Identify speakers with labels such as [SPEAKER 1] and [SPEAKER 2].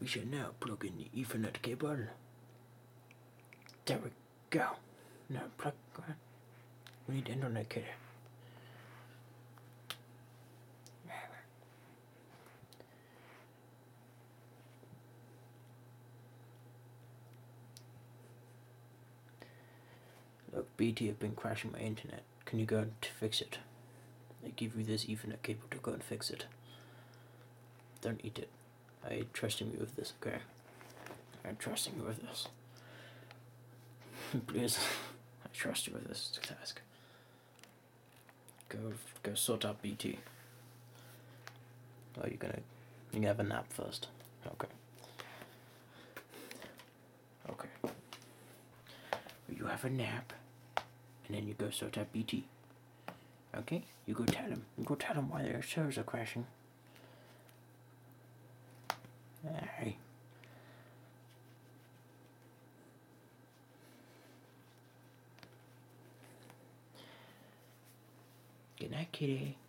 [SPEAKER 1] We shall now plug in the Ethernet cable. There we go. Now plug. We need internet cable. Look, BT have been crashing my internet. Can you go and fix it? I give you this Ethernet cable to go and fix it. Don't eat it. I trusting you with this, okay? I'm trusting you with this. Please, I trust you with this task. Go sort out BT. Oh, you can have a nap first. Okay. Okay. You have a nap, and then you go sort out BT. Okay? You go tell him. You go tell him why their servers are crashing. Hey. Good night, kitty.